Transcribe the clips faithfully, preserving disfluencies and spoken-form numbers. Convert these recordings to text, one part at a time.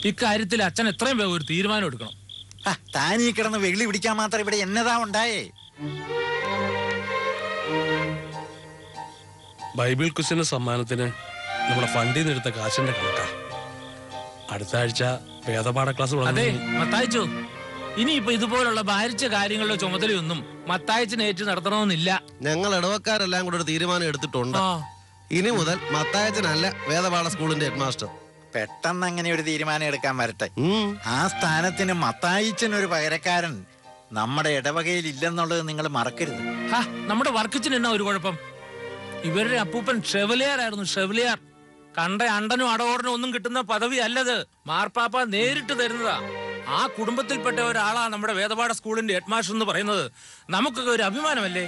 ഇക്കാര്യത്തിൽ അച്ഛൻ എത്രയും വേഗം ഒരു തീരുമാനം എടുക്കണം. താനീ കിടന്ന് വെള്ളി പിടിക്കാൻ മാത്രം ഇവിടെ എന്നതാ ഉണ്ടായേ? ബൈബിൾ ക്വിസിന്റെ സമ്മാനത്തിന് നമ്മുടെ ഫണ്ടിൽ നിന്ന് എടുത്ത കാശിന്റെ കണക്കാ. അടുത്ത ആഴ്ച വേദപാഠ ക്ലാസ്. അതെ മത്തായിച്ചോ, ഇനിയിപ്പോ ഇതുപോലുള്ള ഭാരിച്ച കാര്യങ്ങളുടെ ചുമതലയൊന്നും മത്തായച്ചനെ ഏറ്റു നടത്തണമെന്നില്ല. ഞങ്ങൾ ഇടവക്കാരെല്ലാം കൂടെ ഒരു തീരുമാനം എടുത്തിട്ടുണ്ട്. ഇനി മുതൽ മത്തായച്ചനല്ല വേദപാഠ സ്കൂളിന്റെ ഹെഡ് മാസ്റ്റർ. പെട്ടെന്ന് അങ്ങനെ ഒരു തീരുമാനം എടുക്കാൻ വരട്ടെ. ആ സ്ഥാനത്തിന് മത്തായിച്ചൻ ഒരു പകരക്കാരൻ നമ്മുടെ ഇടവകയിൽ ഇല്ലെന്നുള്ളത് നിങ്ങൾ മറക്കരുത്. നമ്മുടെ വർക്കിച്ചിന് എന്നാ ഒരു കുഴപ്പം? ഇവരുടെ അപ്പൂപ്പൻ ഷെവലിയാർ ആയിരുന്നു. ഷെവലിയാർ കണ്ട അണ്ടനും അടവോടനും ഒന്നും കിട്ടുന്ന പദവി അല്ലത്. മാർപ്പാപ്പ നേരിട്ട് തരുന്നതാ. ആ കുടുംബത്തിൽപ്പെട്ട ഒരാളാ നമ്മുടെ വേദപാഠ സ്കൂളിന്റെ ഹെഡ് മാസ്റ്റർ എന്ന് പറയുന്നത്. നമുക്കൊക്കെ ഒരു അഭിമാനമല്ലേ?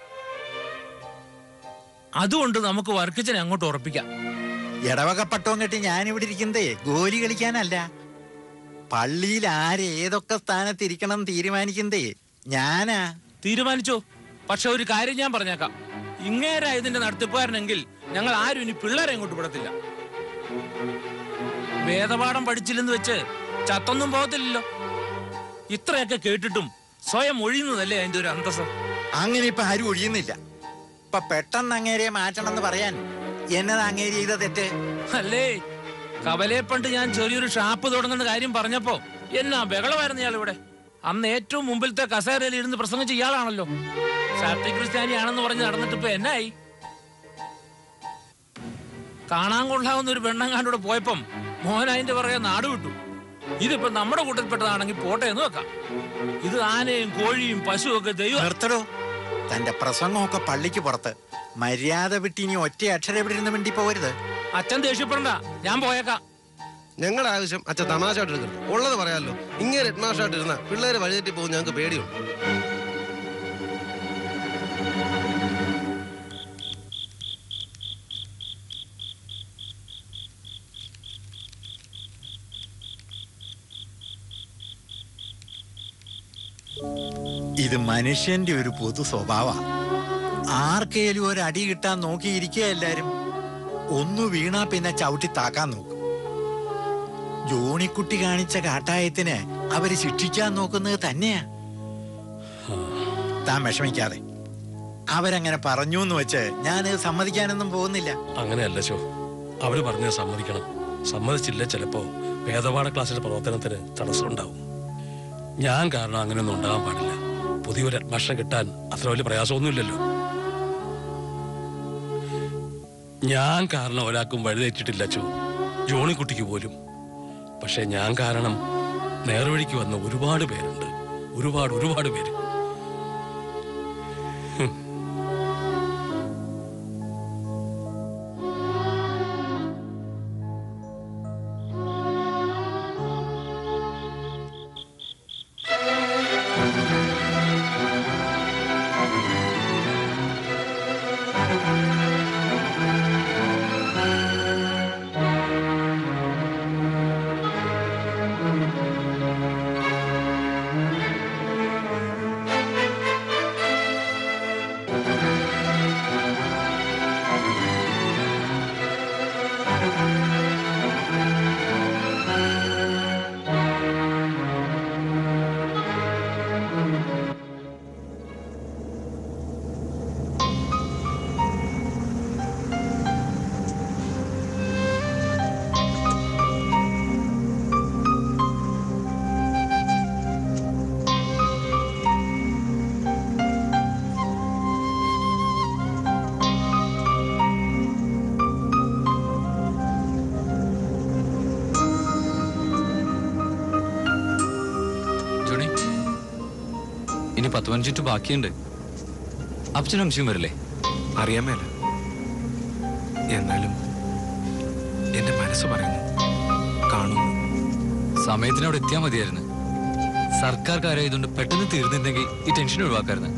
അതുകൊണ്ട് നമുക്ക് വർക്കിച്ചിനെ അങ്ങോട്ട് ഉറപ്പിക്കാം. ഇടവക പട്ടവും കെട്ടി ഞാനിവിടെ ഇരിക്കുന്നതേ ഗോലി കളിക്കാനല്ല. പള്ളിയിൽ ആര് ഏതൊക്കെ സ്ഥാനത്ത് ഇരിക്കണം തീരുമാനിക്കുന്നതേ ഞാനാ. തീരുമാനിച്ചോ? പക്ഷെ ഒരു കാര്യം ഞാൻ പറഞ്ഞേക്കാം, ഇങ്ങേരാ ഇതിന്റെ നടത്തിപ്പുകാരനെങ്കിൽ ഞങ്ങൾ ആരും ഇനി പിള്ളേരെ അങ്ങോട്ട് വിടത്തില്ല. വേദപാഠം പഠിച്ചില്ലെന്ന് വെച്ച് ചത്തൊന്നും പോകത്തില്ലല്ലോ. ഇത്രയൊക്കെ കേട്ടിട്ടും സ്വയം ഒഴിയുന്നതല്ലേ അതിന്റെ ഒരു അന്തസ്സം. അങ്ങനെ ഇപ്പൊ ആരും ഒഴിയുന്നില്ല. ഇപ്പൊ പെട്ടെന്ന് അങ്ങേരെ മാറ്റണം എന്ന് പറയാൻ എന്നതാ അങ്ങേരി ചെയ്ത തെറ്റ്? അല്ലേ, കവലെ പണ്ട് ഞാൻ ചെറിയൊരു ഷാപ്പ് തുടങ്ങുന്ന കാര്യം പറഞ്ഞപ്പോ എന്നാ ബഹളമായിരുന്നു ഇയാൾ ഇവിടെ. അന്ന് ഏറ്റവും മുമ്പിലത്തെ കസേരയിൽ ഇരുന്ന് പ്രസംഗിച്ച ഇയാളാണല്ലോ. സത്യ ക്രിസ്ത്യാനിയാണെന്ന് പറഞ്ഞ് നടന്നിട്ട് ഇപ്പൊ എന്നായി? കാണാൻ കൊള്ളാവുന്ന ഒരു പെണ്ണങ്ങാണ്ടൂടെ പോയപ്പം മോഹൻ അതിന്റെ പുറകെ നാട് വിട്ടു. ഇതിപ്പോ നമ്മുടെ കൂട്ടത്തിൽപ്പെട്ടതാണെങ്കിൽ പോട്ടെ എന്ന് വെക്കാം. ഇത് ആനയും കോഴിയും പശുവും ഒക്കെ ദൈവം. നിർത്തടോ, തന്റെ പ്രസംഗമൊക്കെ പള്ളിക്ക് പുറത്ത്. മര്യാദ വിട്ട് ഇനി ഒറ്റ അക്ഷരം എവിടെ ഇരുന്ന് വേണ്ടി പോകരുത്. അച്ഛൻ ദേഷ്യപ്പെടണ്ട, ഞാൻ പോയേക്കാം. ഞങ്ങളുടെ ആവശ്യം അച്ഛൻ തമാശയായിട്ട് എടുക്കരുത്. ഉള്ളത് പറയാമല്ലോ. ഇങ്ങനെ ഹെഡ് മാസ്റ്ററായിട്ട് ഇരുന്ന പിള്ളേര് വഴിതെറ്റി പോകും. ഞങ്ങൾക്ക് പേടിയുണ്ട്. ഇത് മനുഷ്യന്റെ ഒരു പൊതു സ്വഭാവ. ആർക്കേലും ഒരു അടി കിട്ടാൻ നോക്കിയിരിക്കുക എല്ലാരും. ഒന്നു വീണാ പിന്നെ ചവിട്ടി താക്കാൻ നോക്കും. ജോണിക്കുട്ടി കാണിച്ച കാട്ടായത്തിന് അവര് ശിക്ഷിക്കാൻ നോക്കുന്നത് തന്നെയാ. താൻ വിഷമിക്കാതെ. അവരങ്ങനെ പറഞ്ഞു എന്ന് വെച്ച് ഞാൻ സമ്മതിക്കാനൊന്നും പോകുന്നില്ല. അങ്ങനെയല്ല ചോ, അവര് പറഞ്ഞത് സമ്മതിക്കണം. സമ്മതിച്ചില്ല ചിലപ്പോ വേദപാഠ ക്ലാസ്സിന്റെ പ്രവർത്തനത്തിന് തടസ്സം ഉണ്ടാവും. ഞാൻ കാരണം അങ്ങനെയൊന്നും ഉണ്ടാകാൻ പാടില്ല. പുതിയൊരു അഡ്മിഷൻ കിട്ടാൻ അത്ര വലിയ പ്രയാസമൊന്നുമില്ലല്ലോ. ഞാൻ കാരണം ഒരാൾക്കും വഴിതെറ്റിട്ടില്ല ചോ, ജോണിക്കുട്ടിക്ക് പോലും. പക്ഷെ ഞാൻ കാരണം നേർവഴിക്ക് വന്ന ഒരുപാട് പേരുണ്ട്. ഒരുപാട് ഒരുപാട് പേര്. പത്ത് മിനിറ്റ് ബാക്കിയുണ്ട്. അപ്പച്ചനും അംശം വരില്ലേ? അറിയാൻ മേല. എന്നാലും എന്റെ മനസ്സ് പറയുന്നു കാണുന്നു. സമയത്തിന് അവിടെ എത്തിയാൽ മതിയായിരുന്നു. സർക്കാർ കാര്യമായതുകൊണ്ട് പെട്ടെന്ന് തീർന്നിരുന്നെങ്കിൽ ഈ ടെൻഷൻ ഒഴിവാക്കായിരുന്നു.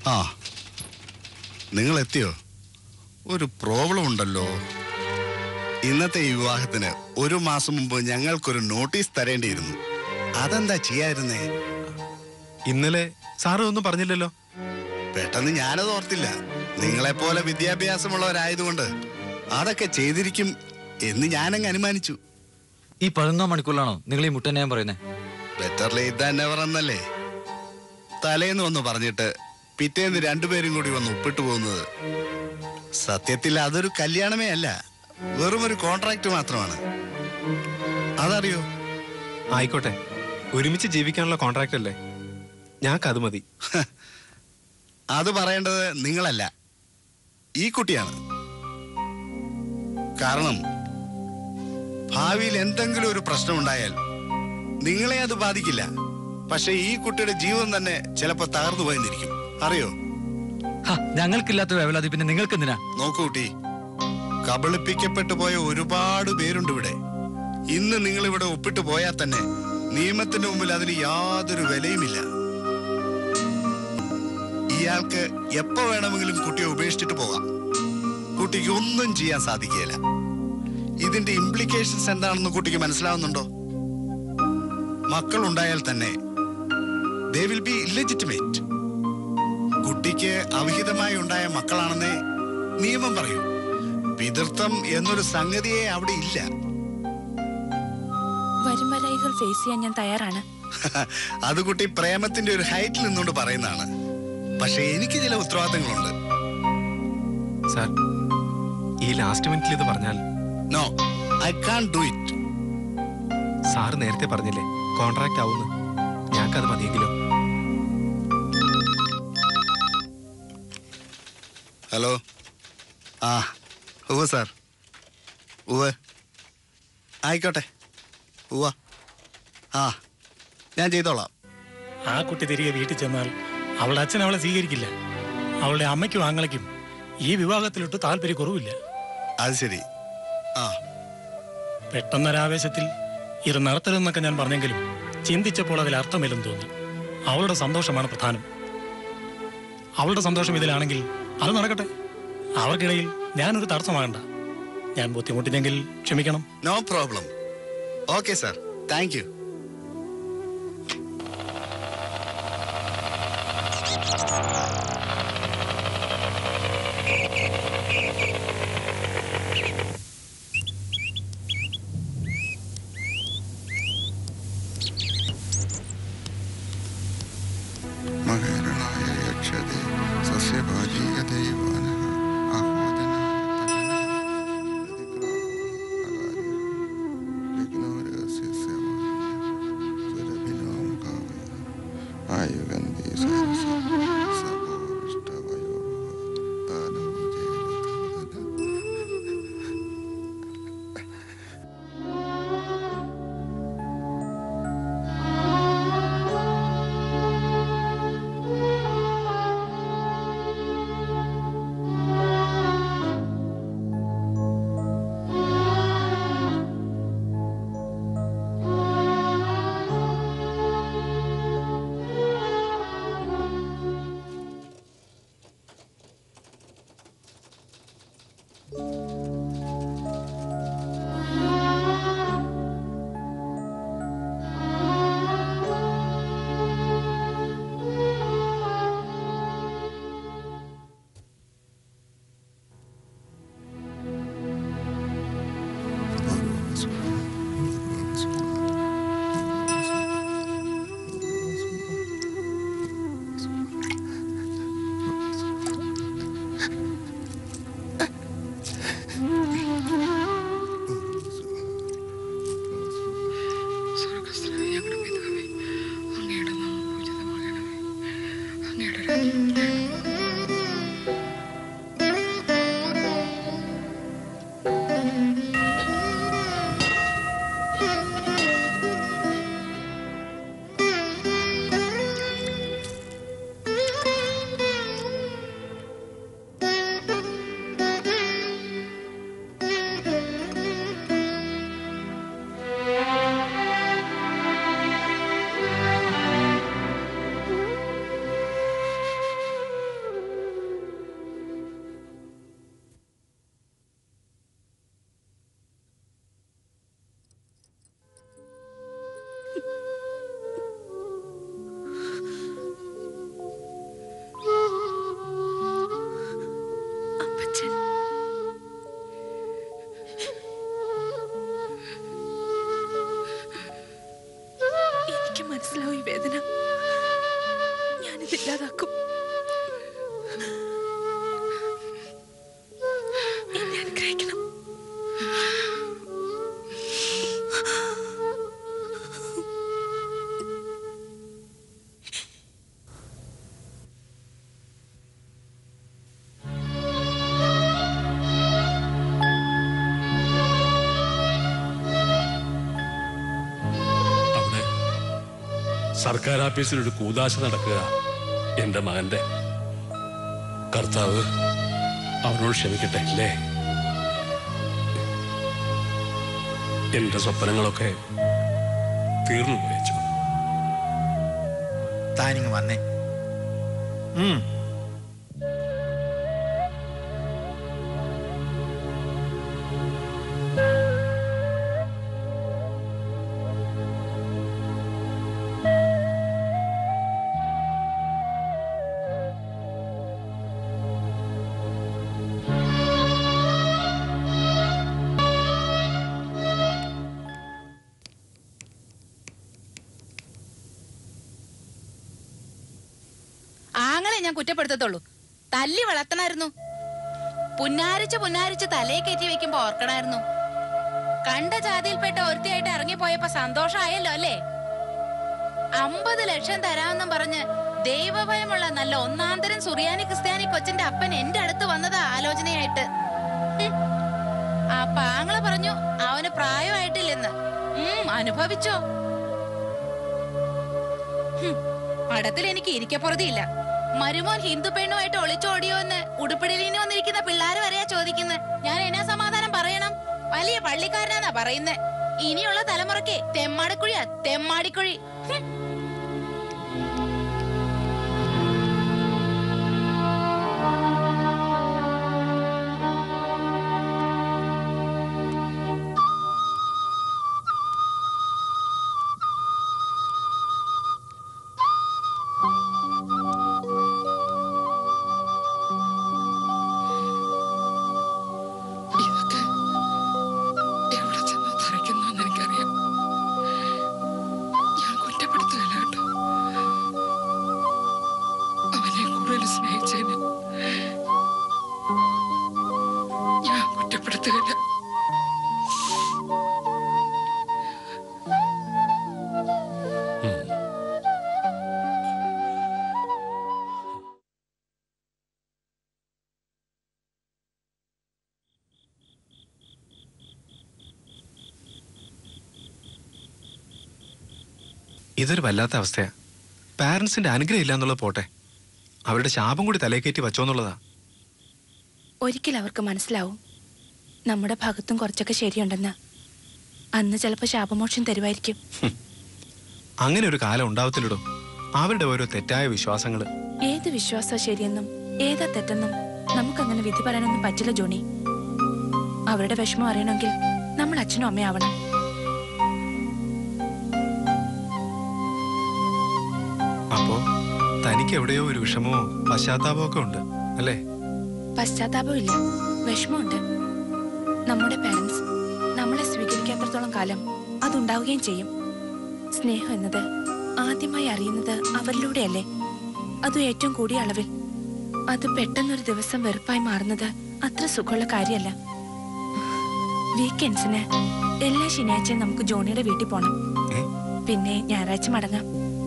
ആ, നിങ്ങൾ എത്തിയോ? ഒരു പ്രോബ്ലം ഉണ്ടല്ലോ. ഇന്നത്തെ ഈ വിവാഹത്തിന് ഒരു മാസം മുമ്പ് ഞങ്ങൾക്കൊരു നോട്ടീസ് തരേണ്ടിയിരുന്നു. അതെന്താ ചെയ്യായിരുന്നേ? ഇന്നലെ സാറ് ഒന്നും പറഞ്ഞില്ലല്ലോ. പെട്ടെന്ന് ഞാനത് ഓർത്തില്ല. നിങ്ങളെപ്പോലെ വിദ്യാഭ്യാസമുള്ളവരായതുകൊണ്ട് അതൊക്കെ ചെയ്തിരിക്കും എന്ന് ഞാനങ്ങ് അനുമാനിച്ചു. ഈ പതിനൊന്നാം മണിക്കൂറിലാണോ നിങ്ങൾ ഈ മുട്ടനെ ഞാൻ പറയുന്നത്? ബെറ്റർ ലേറ്റ് ദാൻ നെവർ എന്നല്ലേ. തലേന്ന് വന്ന് പറഞ്ഞിട്ട് പിറ്റേന്ന് രണ്ടുപേരും കൂടി വന്ന് ഒപ്പിട്ട് പോകുന്നത്. സത്യത്തിൽ അതൊരു കല്യാണമേ അല്ല, വെറും ഒരു കോൺട്രാക്ട് മാത്രമാണ്. അതറിയോ? ആയിക്കോട്ടെ, ഒരുമിച്ച് ജീവിക്കാനുള്ള കോൺട്രാക്ട് അല്ലേ, ഞങ്ങൾക്ക് അത് മതി. അത് പറയേണ്ടത് നിങ്ങളല്ല, ഈ കുട്ടിയാണ്. കാരണം ഭാവിയിൽ എന്തെങ്കിലും ഒരു പ്രശ്നമുണ്ടായാൽ നിങ്ങളെ അത് ബാധിക്കില്ല, പക്ഷെ ഈ കുട്ടിയുടെ ജീവൻ തന്നെ ചിലപ്പോ തകർന്നു പോയെന്നിരിക്കും. അറിയോ? ഞങ്ങൾക്കില്ലാത്ത വേവലാതി പിന്നെ നിങ്ങൾക്ക് എന്തിനാ? നോക്കൂ കുട്ടി, കബളിപ്പിക്കപ്പെട്ടു പോയ ഒരുപാട് പേരുണ്ട് ഇവിടെ. ഇന്ന് നിങ്ങൾ ഇവിടെ ഒപ്പിട്ട് പോയാൽ തന്നെ നിയമത്തിന്റെ മുമ്പിൽ അതിന് യാതൊരു വിലയുമില്ല. ഇയാൾക്ക് എപ്പോ വേണമെങ്കിലും കുട്ടിയെ ഉപേക്ഷിച്ചിട്ട് പോകാം. കുട്ടിക്ക് ഒന്നും ചെയ്യാൻ സാധിക്കുകയില്ല. ഇതിന്റെ ഇംപ്ലിക്കേഷൻസ് എന്താണെന്ന് കുട്ടിക്ക് മനസ്സിലാവുന്നുണ്ടോ? മക്കൾ ഉണ്ടായാൽ തന്നെ they will be illegitimate. കുട്ടിക്ക് അവിഹിതമായി ഉണ്ടായ മക്കളാണെന്നേ നിയമം പറയൂ. പിതൃത്വം എന്നൊരു സംഗതിയെ അവിടെ ഇല്ല. വരുംവരായികൾ ഫേസ് ചെയ്യാൻ ഞാൻ തയ്യാറാണ്. അത് കുട്ടി പ്രേമത്തിന്റെ ഒരു ഹൈറ്റിൽ നിന്നുകൊണ്ട് പറയുന്നതാണ്. പക്ഷെ എനിക്ക് ചില ഉത്തരവാദിത്തങ്ങളുണ്ട്. സാർ, ഈ ലാസ്റ്റ് മിനിറ്റിൽ ഇത് പറഞ്ഞാൽ no, I can't do it. Sir നേരത്തെ പറഞ്ഞില്ലേ കോൺട്രാക്ട് ആവുന്നു, ഞങ്ങൾക്കത് മതിയെങ്കിലോ. ഹലോ. ആ, ഉവ്വ് സാർ. ഉവ്വ്, ആയിക്കോട്ടെ. ഉവ്വ, ആ, ഞാൻ ചെയ്തോളാം. ആ കുട്ടി തിരികെ വീട്ടിൽ ചെന്നാൽ അവളുടെ അച്ഛൻ അവളെ സ്വീകരിക്കില്ല. അവളുടെ അമ്മയ്ക്കും ആങ്ങളയ്ക്കും ഈ വിവാഹത്തിലൊട്ട് താല്പര്യക്കുറവില്ല. അത് ശരി. ആ, പെട്ടെന്നൊരാവേശത്തിൽ ഇത് നടത്തരുതെന്നൊക്കെ ഞാൻ പറഞ്ഞെങ്കിലും ചിന്തിച്ചപ്പോൾ അതിൽ അർത്ഥമില്ലെന്ന് തോന്നി. അവളുടെ സന്തോഷമാണ് പ്രധാനം. അവളുടെ സന്തോഷം ഇതിലാണെങ്കിൽ അത് നടക്കട്ടെ. അവർക്കിടയിൽ ഞാനൊരു തടസ്സമാകണ്ട. ഞാൻ ബുദ്ധിമുട്ടിനെങ്കിൽ ക്ഷമിക്കണം. No problem. Okay sir, thank you. ഇല്ലാതാക്കും. എന്നെ അനുഗ്രഹിക്കണം. സർക്കാർ ഓഫീസിൽ ഒരു കൂതാശ നടക്കുക എന്റെ മകന്റെ. കർത്താവ് അവനോട് ക്ഷമിക്കട്ടെ അല്ലേ? എന്റെ സ്വപ്നങ്ങളൊക്കെ തീർന്നു പോയച്ചു. താനിങ് വന്നേ. ഉം ഞാൻ കുറ്റപ്പെടുത്തത്തുള്ളൂ. തല്ലി വളർത്തണായിരുന്നു. പുന്നാരിച്ച് പുന്നാരിച്ച് തലയെ കയറ്റി വെക്കുമ്പോ ഓർക്കണായിരുന്നു. കണ്ട ജാതിയിൽപ്പെട്ട ഒരുത്തിയായിട്ട് ഇറങ്ങിപ്പോയപ്പോ സന്തോഷമായല്ലോ അല്ലേ? അമ്പത് ലക്ഷം തരാമെന്നും പറഞ്ഞ് ദൈവഭയമുള്ള നല്ല ഒന്നാന്തരം സുറിയാനി ക്രിസ്ത്യാനി കൊച്ചിന്റെ അപ്പൻ എന്റെ അടുത്ത് വന്നതാ ആലോചനയായിട്ട്. ആ പാങ്ങള പറഞ്ഞു അവന് പ്രായമായിട്ടില്ലെന്ന്. ഉം അനുഭവിച്ചോ? പടത്തിൽ എനിക്ക് ഇരിക്കപ്പുറതിയില്ല. മരുമോൻ ഹിന്ദു പെണ്ണുമായിട്ട് ഒളിച്ചോടിയോ എന്ന് ഉടുപ്പിടലിന് വന്നിരിക്കുന്ന പിള്ളേര് വരെയാ ചോദിക്കുന്നത്. ഞാൻ എന്നാ സമാധാനം പറയണം? വലിയ പള്ളിക്കാരനാന്നാ പറയുന്നത്. ഇനിയുള്ള തലമുറയ്ക്ക് തെമ്മാടിക്കുഴിയാ തെമ്മാടിക്കുഴി. ഇതൊരു വല്ലാത്ത അവസ്ഥയാ. പാരന്റ്സിന്റെ അനുഗ്രഹം ഇല്ല എന്നുള്ളത് പോട്ടെ, അവരുടെ ശാപം കൂടി തലേ കയറ്റി വച്ചോന്നുള്ളതാ. ഒരിക്കൽ അവർക്ക് മനസ്സിലാവും നമ്മുടെ ഭാഗത്തും കുറച്ചൊക്കെ ശരിയുണ്ടെന്ന്. അന്ന് ചിലപ്പോ ശാപമോക്ഷം തരുമായിരിക്കും. അങ്ങനെ ഒരു കാലം ഉണ്ടാവത്തില്ലടോ. അവരുടെ ഓരോ തെറ്റായ വിശ്വാസങ്ങള്. ഏത് വിശ്വാസം ശരിയെന്നും ഏതാ തെറ്റെന്നും നമുക്കങ്ങനെ വിധി പറയാനൊന്നും പറ്റില്ല ജോണി. അവരുടെ വിഷമം അറിയണമെങ്കിൽ നമ്മൾ അച്ഛനും അമ്മയാവണം. അപ്പോ തനിക്ക് എവിടെയോ ഒരു വിഷമമോ പശ്ചാത്താപമോ ഒക്കെ ഉണ്ട് അല്ലേ? പശ്ചാത്താപം ഇല്ല, വിഷമമുണ്ട്. നമ്മുടെ പാരന്റ്സ് നമ്മളെ സ്വീകരിക്കാത്രത്തോളം കാലം അതുണ്ടാവുകയും ചെയ്യും. സ്നേഹം എന്നത് ആദ്യമായി അറിയുന്നത് അവരിലൂടെയല്ലേ? അതും ഏറ്റവും കൂടിയ അളവിൽ. അത് പെട്ടെന്നൊരു ദിവസം വെറുപ്പായി മാറുന്നത് അത്ര സുഖമുള്ള കാര്യമല്ല. വീക്കെൻഡ്സിന് എല്ലാ ശനിയാഴ്ചയും നമുക്ക് ജോണിയുടെ വീട്ടിൽ പോണം. പിന്നെ ഞായറാഴ്ച മടങ്ങാം.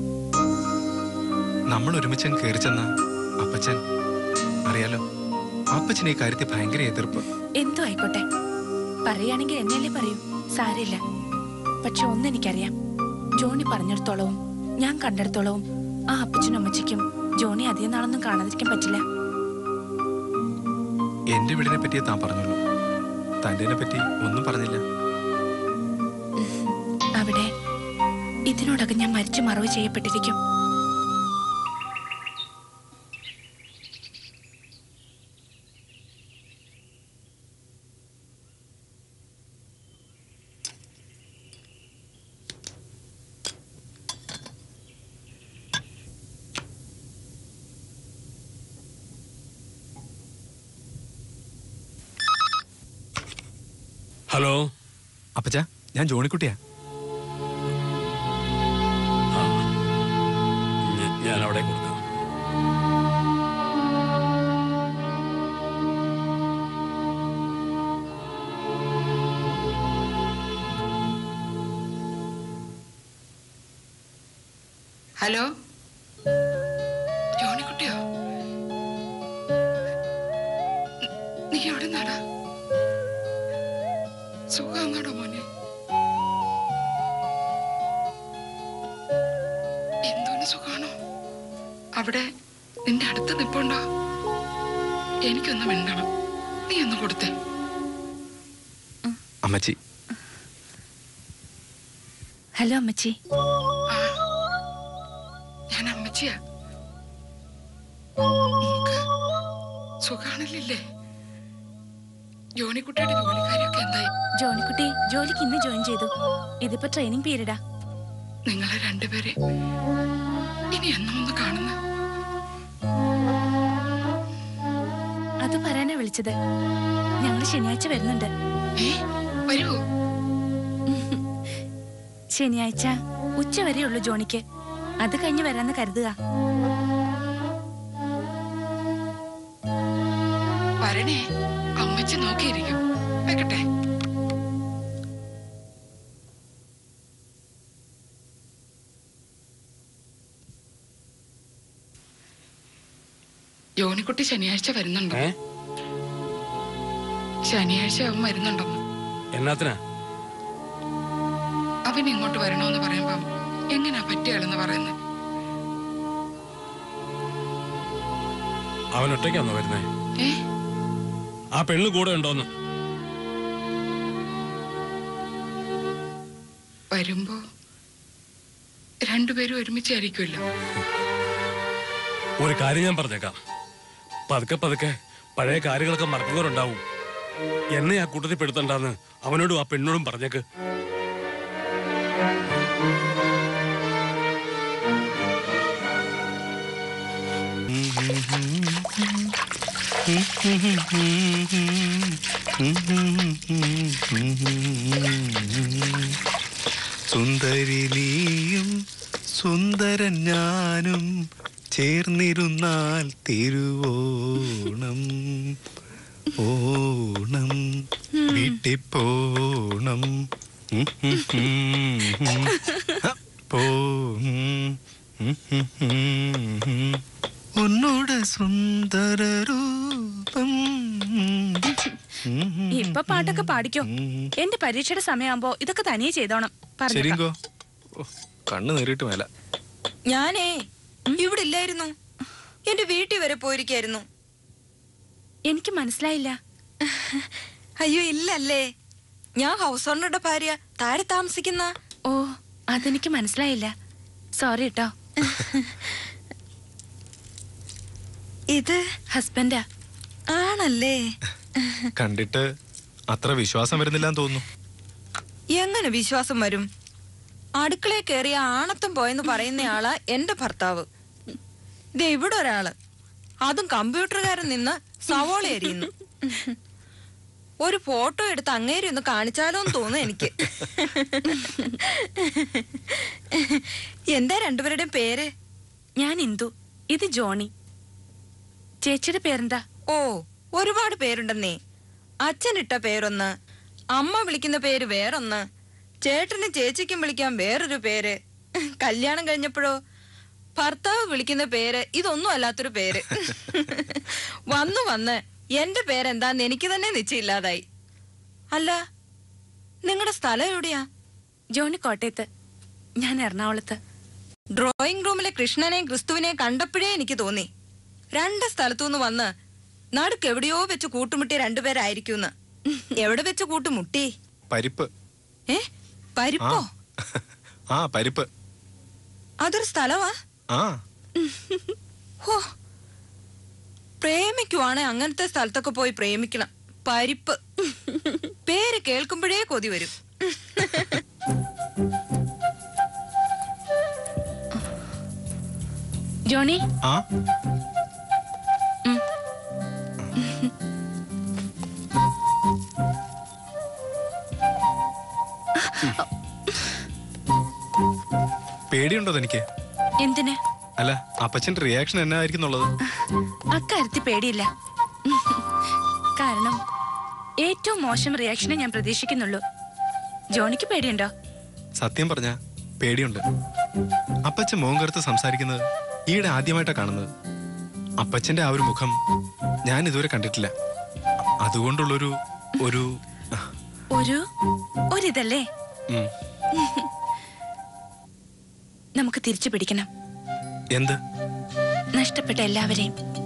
നമ്മൾ ഒരുമിച്ച് കയറി ചെന്ന അപ്പച്ചൻ അറിയാലോ, അപ്പച്ചൻ ഈ കാര്യത്തിൽ ഭയങ്കര എതിർപ്പ്. എന്തോ ആയിക്കോട്ടെ, പറയുകയാണെങ്കിൽ എന്നെയല്ലേ പറയൂ, സാരില്ല. പക്ഷെ ഒന്നെനിക്കറിയാം, ജോണി പറഞ്ഞിടത്തോളവും ഞാൻ കണ്ടിടത്തോളവും ആ അപ്പച്ചനും അമ്മച്ചിക്കും ജോണി അധികം നാളൊന്നും കാണാതിരിക്കാൻ പറ്റില്ല. എന്റെ വീടിനെ പറ്റിയേ താൻ പറഞ്ഞുള്ളൂ, തന്റെ പറ്റി ഒന്നും പറഞ്ഞില്ല. അവിടെ ഇതിനോടകം ഞാൻ മരിച്ചു മറവ് ചെയ്യപ്പെട്ടിരിക്കും. ഹലോ അപ്പച്ച, ഞാൻ ജോണിക്കുട്ടിയാ. ഞാൻ അവിടെ കൊടുക്കാം. ഹലോ ജോണിക്കുട്ടിയോ? നീ എവിടെ നടാ? സുഖാണോ മോനെ? എന്തോന്ന് സുഖാണോ? അവിടെ നിന്റെ അടുത്ത് നിപ്പുണ്ടോ? എനിക്കൊന്ന് മിണ്ടണം. നീ ഒന്ന് കൊടുത്തേ. അമ്മച്ചി. ഹലോ അമ്മച്ചി. ഞാൻ അമ്മച്ചിയാ. സുഖാണല്ലേ? ജോണിക്കുട്ടിയുടെ ജോലിക്കാരൊക്കെ എന്തായി? ജോണിക്കുട്ടി ജോലിക്ക് ഇന്ന് ജോയിൻ ചെയ്തു. ഇതിപ്പോ ട്രെയിനിങ് പീരീഡാ. നിങ്ങളെ രണ്ടുപേരെ ഇനി എന്നും ഒന്ന് കാണുന്ന? അത് പറയാനാ വിളിച്ചത്. ഞങ്ങൾ ശനിയാഴ്ച വരുന്നുണ്ട്. വരുവോ? ശനിയാഴ്ച ഉച്ച വരെയുള്ളൂ ജോണിക്ക്. അത് കഴിഞ്ഞ് വരാന്ന് കരുതുക. വരണേ. അമ്മച്ചി നോക്കിയിരിക്കും. വെക്കട്ടെ. ജോണിക്കുട്ടി ശനിയാഴ്ച വരുന്നുണ്ടോ? ശനിയാഴ്ച അവൻ വരുന്നുണ്ടെന്ന്. എന്നാത്തിനാ? അവൻ ഇങ്ങോട്ട് വരണോന്ന് പറയുമ്പോ എങ്ങനാ പറ്റിയാളെന്ന് പറയുന്നത്? അവൻ ഒറ്റയ്ക്കാന്നോ വരുന്നേ? ഏ ആ പെണ്ണ് കൂടെ ഉണ്ടോന്ന്? വരുമ്പോ രണ്ടുപേരും ഒരുമിച്ചായിരിക്കുമല്ലോ. ഒരു കാര്യം ഞാൻ പറഞ്ഞേക്കാം. പതുക്കെ പതുക്കെ പഴയ കാര്യങ്ങളൊക്കെ മറക്കുന്നവരുണ്ടാവും. എന്നെ ആ കൂട്ടത്തിൽ പെടുത്തണ്ടെന്ന് അവനോടും ആ പെണ്ണോടും പറഞ്ഞേക്ക്. സുന്ദരി നീയും സുന്ദരൻ ഞാനും ചേർന്നിരുന്നാൽ തിരുവോണം ഓണം വീട്ടിപ്പോണം പോ ഉന്നോട് സുന്ദര രൂപം. ഇപ്പൊ പാട്ടൊക്കെ പാടിക്കോ. എന്റെ പരീക്ഷയുടെ സമയമാകുമ്പോ ഇതൊക്കെ തനിയെ ചെയ്തോണം. ശരിങ്കോ. കണ്ണു നേരിട്ട് മേല. ഞാനേ ഇവിടെ ഇല്ലായിരുന്നു. എന്റെ വീട്ടിൽ വരെ പോയിരിക്കായിരുന്നു. എനിക്ക് മനസ്സിലായില്ല. അയ്യോ ഇല്ലല്ലേ, ഞാൻ ഹൗസ് ഓണറുടെ ഭാര്യ, താഴെ താമസിക്കുന്ന. ഓ അതെനിക്ക് മനസ്സിലായില്ല. സോറി കേട്ടോ. ഇത് ഹസ്ബൻഡാ. ആണല്ലേ? കണ്ടിട്ട് അത്ര വിശ്വാസം വരുന്നില്ലാന്ന് തോന്നുന്നു. എങ്ങനെ വിശ്വാസം വരും? അടുക്കളയിൽ കയറിയ ആണത്തം പോയെന്ന് പറയുന്നയാളാ എന്റെ ഭർത്താവ്. ദേ ഇവിടെ ഒരാള്, അതും കമ്പ്യൂട്ടറുകാരൻ നിന്ന് സവോള എരിയുന്നു. ഒരു ഫോട്ടോ എടുത്ത് അങ്ങേരി ഒന്ന് കാണിച്ചാലോന്ന് തോന്നുന്നു എനിക്ക്. എന്താ രണ്ടുപേരുടെയും പേര്? ഞാൻ ഇന്ദു, ഇത് ജോണി. ചേച്ചിയുടെ പേരെന്താ? ഓ ഒരുപാട് പേരുണ്ടെന്നേ. അച്ഛനിട്ട പേരൊന്ന്, അമ്മ വിളിക്കുന്ന പേര് വേറൊന്ന്, ചേട്ടനും ചേച്ചിക്കും വിളിക്കാൻ വേറൊരു പേര്. കല്യാണം കഴിഞ്ഞപ്പോഴോ ഭർത്താവ് വിളിക്കുന്ന പേര് ഇതൊന്നും അല്ലാത്തൊരു പേര്. വന്നു വന്ന് എന്റെ പേരെന്താന്ന് എനിക്ക് തന്നെ നിശ്ചയില്ലാതായി. അല്ല, നിങ്ങളുടെ സ്ഥലം എവിടെയാ? ജോണി കോട്ടയത്ത്, ഞാൻ എറണാകുളത്ത്. ഡ്രോയിങ് റൂമിലെ കൃഷ്ണനെയും ക്രിസ്തുവിനെയും കണ്ടപ്പോഴേ എനിക്ക് തോന്നി രണ്ട് സ്ഥലത്തുനിന്ന് വന്ന് നടുക്ക് എവിടെയോ വെച്ച് കൂട്ടുമുട്ടിയ രണ്ടുപേരായിരിക്കും. എവിടെ വെച്ച് കൂട്ടുമുട്ടി? പരിപ്പ്. ഏ പരിപ്പോ? ആ പരിപ്പ്. അതൊരു സ്ഥലമാ? ആ. ഹോ, പ്രേമിക്കുവാണെ അങ്ങനത്തെ സ്ഥലത്തൊക്കെ പോയി പ്രേമിക്കണം. പരിപ്പ് പേര് കേൾക്കുമ്പോഴേ കൊതി വരും. ജോണി. ആ പേടിയുണ്ടോ തനിക്ക്? എന്തിന്? അല്ല, അപ്പച്ചന്റെ റിയാക്ഷൻ എന്നായിരിക്കും എന്നുള്ളത്. അക്കാര്യത്തിൽ പേടിയില്ല. കാരണം ഏറ്റവും മോശം റിയാക്ഷനെ ഞാൻ പ്രതീക്ഷിക്കുന്നുള്ളൂ. ജോണിക്ക് പേടിയുണ്ടോ? സത്യം പറഞ്ഞ പേടിയുണ്ട്. അപ്പച്ചൻ മോൻ കറുത്ത് സംസാരിക്കുന്നത് ഈയിടെ ആദ്യമായിട്ടാണ് കാണുന്നത്. അപ്പച്ചന്റെ ആ ഒരു മുഖം ഞാൻ ഇതുവരെ കണ്ടിട്ടില്ല. അതുകൊണ്ടുള്ളൊരു ഒരു ഒരു ഒരിതല്ലേ ഉം. നമുക്ക് തിരിച്ചു പിടിക്കണം. എന്ത്? നഷ്ടപ്പെട്ട എല്ലാവരെയും.